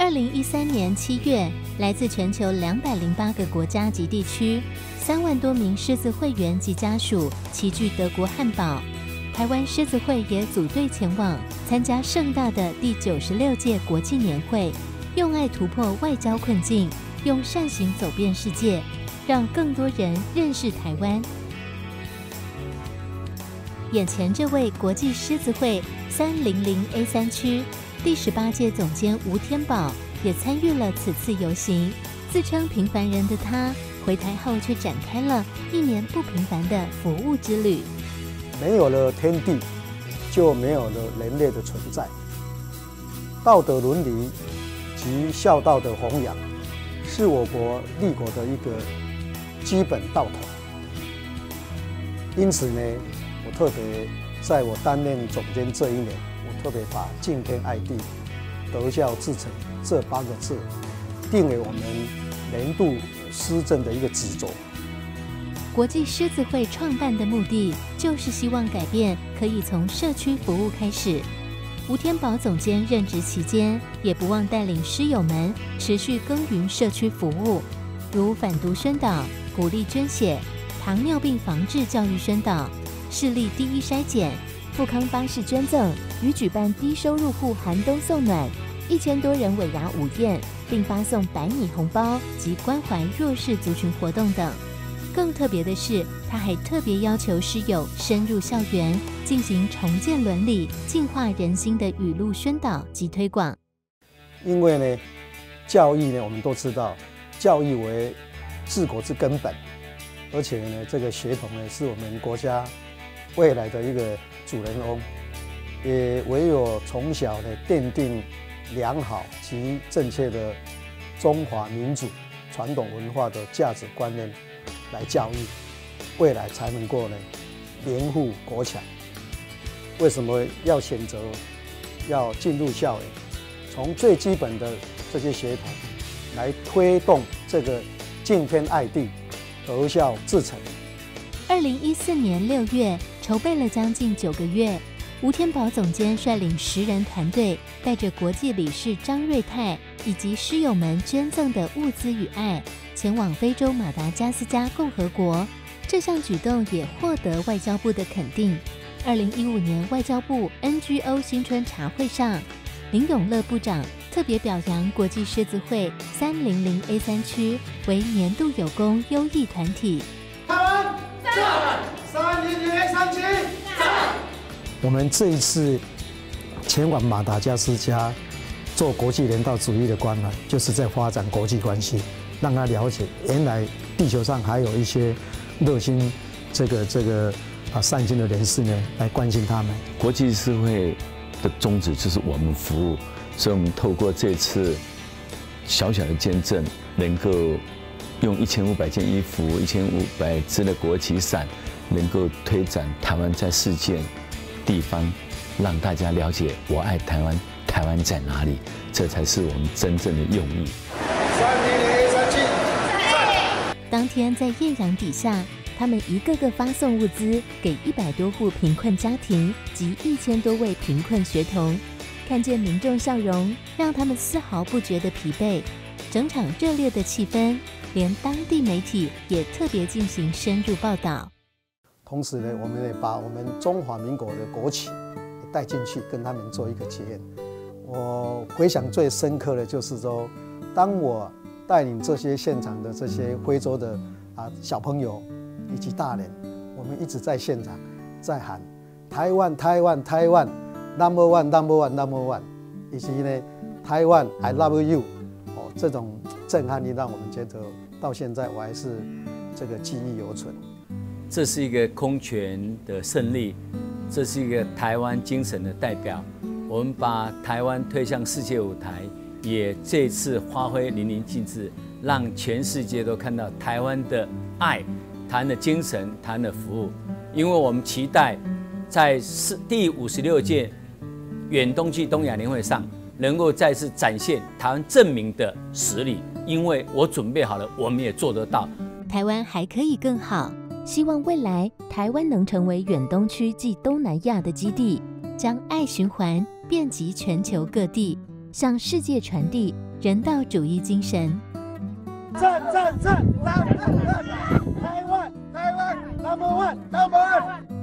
2013年7月，来自全球208个国家及地区，3万多名狮子会员及家属齐聚德国汉堡。台湾狮子会也组队前往参加盛大的第96届国际年会，用爱突破外交困境，用善行走遍世界，让更多人认识台湾。眼前这位国际狮子会300A3区第18届总监吴天宝也参与了此次游行。自称平凡人的他，回台后却展开了1年不平凡的服务之旅。 没有了天地，就没有了人类的存在。道德伦理及孝道的弘扬，是我国立国的一个基本道统。因此呢，我特别在我担任总监这1年，我特别把敬天爱地、德孝至诚这8个字定为我们年度施政的一个职责。 国际狮子会创办的目的，就是希望改变可以从社区服务开始。吴天宝总监任职期间，也不忘带领狮友们持续耕耘社区服务，如反毒宣导、鼓励捐血、糖尿病防治教育宣导、视力第一筛检、富康巴士捐赠与举办低收入户寒冬送暖，1000多人尾牙午宴，并发送白米红包及关怀弱势族群活动等。更特别的是，他还特别要求狮友深入校园，进行重建伦理、净化人心的语录宣导及推广。 因为呢，教育呢，我们都知道，教育为治国之根本，而且呢，这个血统呢，是我们国家未来的一个主人翁。也唯有从小呢，奠定良好及正确的中华民主传统文化的价值观念来教育，未来才能够呢连护国强。为什么要选择要进入校园？从最基本的这些血统来推动这个敬天爱地、德孝至诚。 2014年6月，筹备了将近9个月，吴天宝总监率领10人团队，带着国际理事张瑞泰以及狮友们捐赠的物资与爱，前往非洲马达加斯加共和国。这项举动也获得外交部的肯定。2015年外交部 NGO 新春茶会上，林永乐部长特别表扬国际狮子会300A3区为年度有功优异团体。 台湾赞，300A3区赞。 我们这一次前往马达加斯加做国际人道主义的关怀，就是在发展国际关系，让他了解原来地球上还有一些热心善心的人士呢，来关心他们。 国际狮子会的宗旨就是我们服务，所以我们透过这次小小的捐赠，能够用1500件衣服、1500支的国旗伞，能够推展台湾在世界地方，让大家了解我爱台湾，台湾在哪里，这才是我们真正的用意。 300A3区当天在艳阳底下，他们一个个发送物资给100多户贫困家庭及1000多位贫困学童。看见民众笑容，让他们丝毫不觉得疲惫。整场热烈的气氛，连当地媒体也特别进行深入报道。 同时呢，我们也把我们中华民国的国旗带进去，跟他们做一个结缘。我回想最深刻的就是说，当我带领这些现场的这些非洲的小朋友以及大人，我们一直在现场在喊台湾台湾台湾 Number One Number One Number One， 以及呢台湾 I Love You， 这种震撼力让我们觉得到现在我还是这个记忆犹存。 这是一个空前的胜利，这是一个台湾精神的代表。我们把台湾推向世界舞台，也这次发挥淋漓尽致，让全世界都看到台湾的爱、台湾的精神、台湾的服务。因为我们期待在第56届远东区东亚年会上，能够再次展现台湾证明的实力。因为我准备好了，我们也做得到。 台湾还可以更好。希望未来台湾能成为远东区暨东南亚的基地，将爱循环遍及全球各地，向世界传递人道主义精神。 站！台湾 ，Number one，